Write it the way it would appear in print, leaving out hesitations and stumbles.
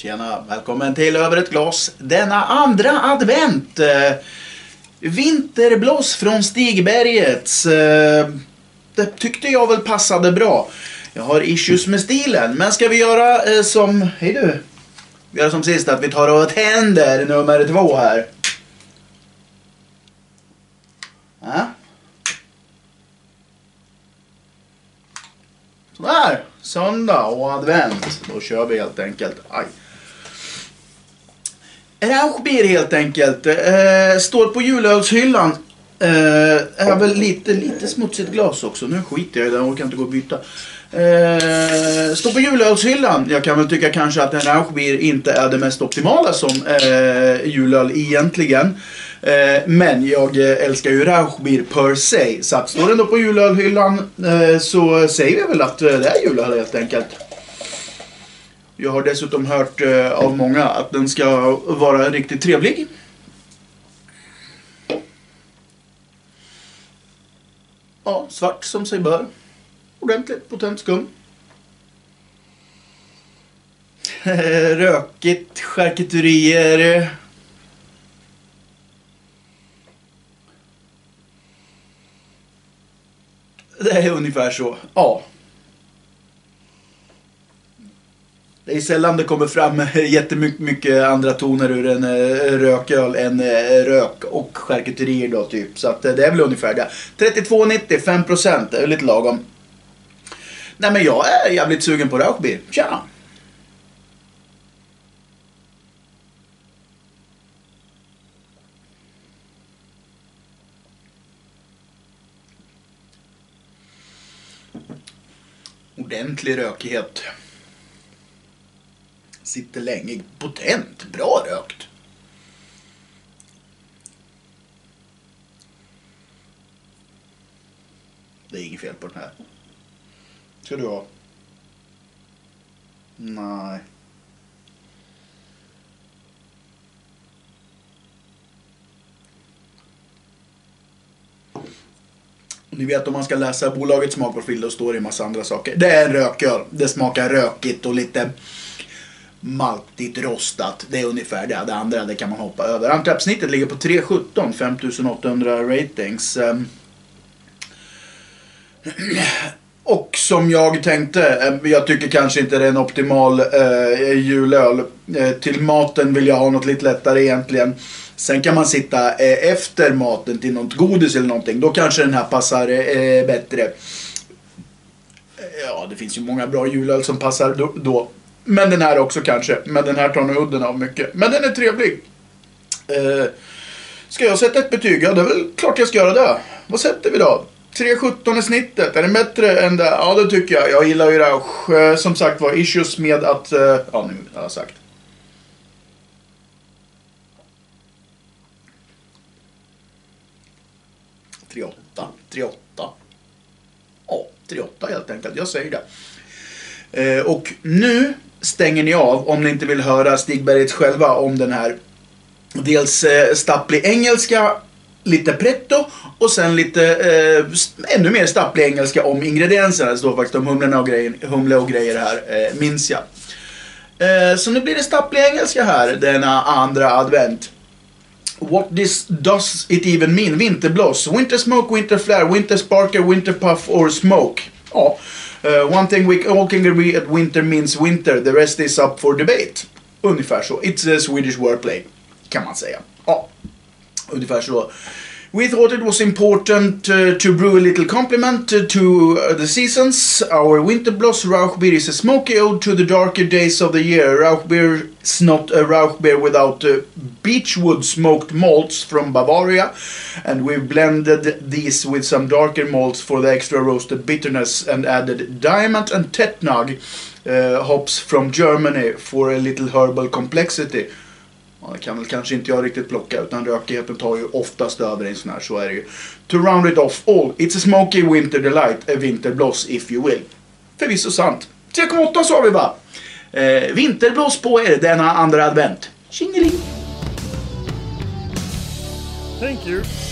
Tjena, välkommen till Över ett glas. Denna andra advent. Vinterblås från Stigbergets. Det tyckte jag väl passade bra. Jag har issues med stilen. Men ska vi göra som... Hej du. Vi gör som sist att vi tar och tänder nummer 2 här. Ja. Sådär. Söndag och advent. Då kör vi helt enkelt. Aj. Rauchbier helt enkelt. Står på julölshyllan. Är väl lite smutsigt glas också. Nu skiter jag i det. Jag kan inte gå och byta. Står på julölshyllan. Jag kan väl tycka kanske att en Rauchbier inte är det mest optimala som julöl egentligen. Men jag älskar ju Rauchbier per se. Så att står den då på julölhyllan så säger vi väl att det är julöl helt enkelt. Jag har dessutom hört av många att den ska vara riktigt trevlig. Ja, svart som sig bör. Ordentligt potent skum. Rökigt, charkuterier. Det är ungefär så. Ja. Det är sällan det kommer fram jättemycket andra toner ur en rököl än rök och charkuterier då typ. Så att det är väl ungefär det. 32,90, 5%. Det är lite lagom. Nej men jag är jävligt sugen på Rauchbier. Tjena! Ordentlig rökighet. Sitter länge. Potent. Bra rökt. Det är inget fel på den här. Ska du ha? Nej. Ni vet om man ska läsa bolagets smakprofil då står det en massa andra saker. Det är en rököl. Det smakar rökigt och lite maltigt rostat. Det är ungefär det. Det andra det kan man hoppa över. Antrappsnittet ligger på 3,17. 5800 ratings. Och som jag tänkte, jag tycker kanske inte det är en optimal julöl. Till maten vill jag ha något lite lättare egentligen. Sen kan man sitta efter maten till något godis eller någonting. Då kanske den här passar bättre. Ja, det finns ju många bra julöl som passar då. Men den här också kanske. Men den här tar nog udden av mycket. Men den är trevlig. Ska jag sätta ett betyg? Ja, det är väl klart jag ska göra det. Vad sätter vi då? 3,17 är snittet. Är det bättre än det? Ja, det tycker jag. Jag gillar ju Rauch. Som sagt var, issues med att... ja, nu har jag sagt. 3,8. Ja, 3,8 helt enkelt. Jag säger det. Och nu stänger ni av om ni inte vill höra Stigbergets själva om den här. Dels stapplig engelska, lite pretto och sen lite ännu mer stapplig engelska om ingredienserna. Det står faktiskt om humle och grejer här, minns jag. Så nu blir det stapplig engelska här, denna andra advent. What does it even mean? Winterblås, winter smoke, winter flare, winter sparker, winter puff or smoke. Ja. One thing we all can agree at winter means winter. The rest is up for debate. Ungefär så. It's a Swedish wordplay. Kan man säga. Ja. Ungefär så. We thought it was important to brew a little compliment to the seasons. Our Winterblås Rauchbier is a smoky ode to the darker days of the year. Rauchbier is not a Rauchbier without beechwood smoked malts from Bavaria. And we've blended these with some darker malts for the extra roasted bitterness and added Diamond and Tettnag hops from Germany for a little herbal complexity. Ja, det kan väl kanske inte jag riktigt plocka, utan rökigheten tar ju oftast över en sån här, så är det ju. To round it off all, it's a smoky winter delight, a winterblås if you will. Förvisso sant. 3,8 sa vi va? Vinterblås på er denna andra advent. Tjingeling! Thank you.